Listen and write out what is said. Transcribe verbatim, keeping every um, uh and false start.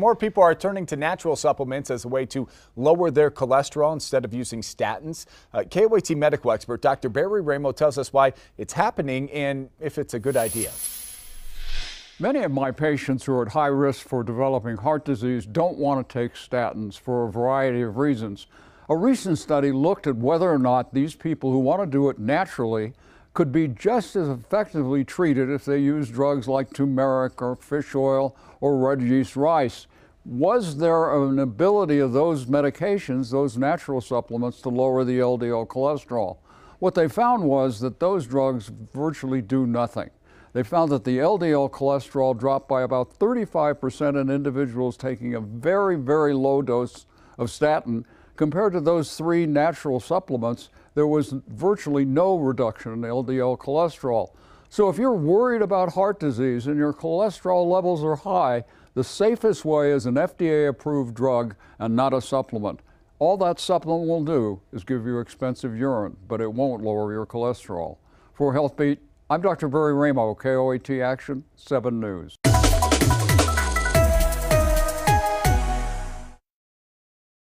More people are turning to natural supplements as a way to lower their cholesterol instead of using statins. Uh, K O A T medical expert Doctor Barry Ramo tells us why it's happening and if it's a good idea. Many of my patients who are at high risk for developing heart disease don't want to take statins for a variety of reasons. A recent study looked at whether or not these people who want to do it naturally could be just as effectively treated if they use drugs like turmeric or fish oil or red yeast rice. Was there an ability of those medications, those natural supplements, to lower the L D L cholesterol? What they found was that those drugs virtually do nothing. They found that the L D L cholesterol dropped by about thirty-five percent in individuals taking a very, very low dose of statin. Compared to those three natural supplements, there was virtually no reduction in L D L cholesterol. So if you're worried about heart disease and your cholesterol levels are high, the safest way is an F D A-approved drug and not a supplement. All that supplement will do is give you expensive urine, but it won't lower your cholesterol. For HealthBeat, I'm Doctor Barry Ramo, K O A T Action seven News.